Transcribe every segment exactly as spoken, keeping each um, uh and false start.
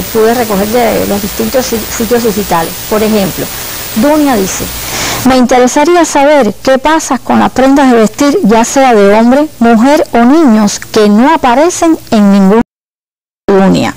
pude recoger de los distintos sitios digitales. Por ejemplo, Dunia dice: me interesaría saber qué pasa con las prendas de vestir, ya sea de hombre, mujer o niños, que no aparecen en ninguna Dunia.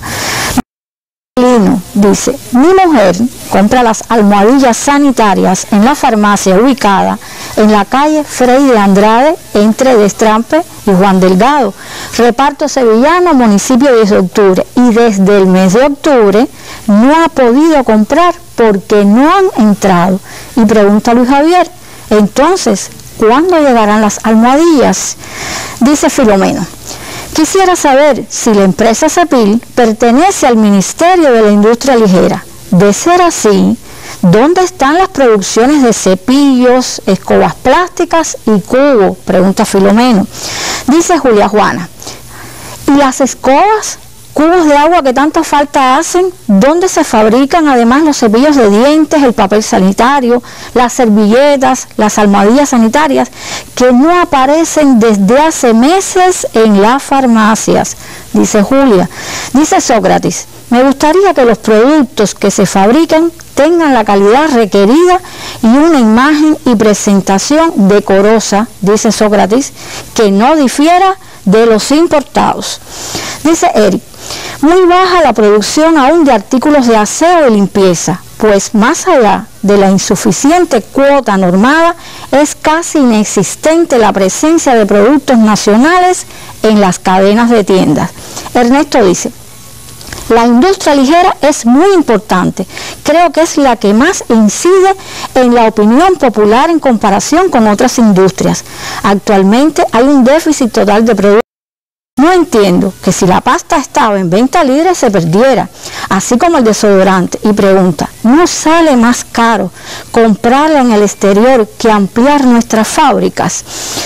Lino dice: mi mujer compra las almohadillas sanitarias en la farmacia ubicada en la calle Frei de Andrade, entre Destrampe y Juan Delgado, reparto sevillano, municipio diez de octubre, y desde el mes de octubre no ha podido comprar porque no han entrado. Y pregunta Luis Javier: entonces, ¿cuándo llegarán las almohadillas? Dice Filomeno: quisiera saber si la empresa Cepil pertenece al Ministerio de la Industria Ligera. De ser así, ¿dónde están las producciones de cepillos, escobas plásticas y cubo? Pregunta Filomeno. Dice Julia Juana: ¿y las escobas, cubos de agua que tanta falta hacen? ¿Dónde se fabrican además los cepillos de dientes, el papel sanitario, las servilletas, las almohadillas sanitarias, que no aparecen desde hace meses en las farmacias? Dice Julia. Dice Sócrates: me gustaría que los productos que se fabrican tengan la calidad requerida y una imagen y presentación decorosa, dice Sócrates, que no difiera de los importados. Dice Eric: muy baja la producción aún de artículos de aseo y limpieza, pues más allá de la insuficiente cuota normada, es casi inexistente la presencia de productos nacionales en las cadenas de tiendas. Ernesto dice: la industria ligera es muy importante, creo que es la que más incide en la opinión popular en comparación con otras industrias. Actualmente hay un déficit total de productos. No entiendo que si la pasta estaba en venta libre se perdiera, así como el desodorante. Y pregunta: ¿no sale más caro comprarla en el exterior que ampliar nuestras fábricas?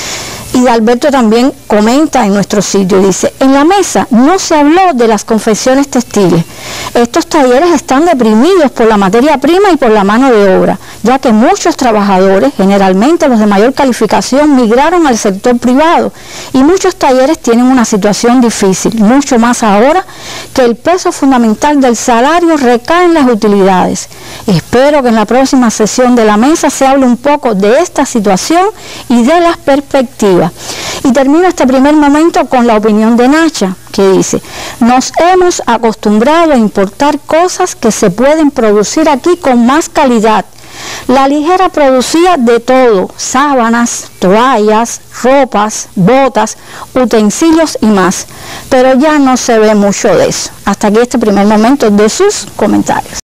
Y Alberto también comenta en nuestro sitio, dice: en la mesa no se habló de las confecciones textiles. Estos talleres están deprimidos por la materia prima y por la mano de obra, ya que muchos trabajadores, generalmente los de mayor calificación, migraron al sector privado y muchos talleres tienen una situación difícil, mucho más ahora que el peso fundamental del salario recae en las utilidades. Espero que en la próxima sesión de la mesa se hable un poco de esta situación y de las perspectivas. Y termino este primer momento con la opinión de Nacha, que dice: nos hemos acostumbrado a importar cosas que se pueden producir aquí con más calidad. La ligera producía de todo: sábanas, toallas, ropas, botas, utensilios y más. Pero ya no se ve mucho de eso. Hasta aquí este primer momento de sus comentarios.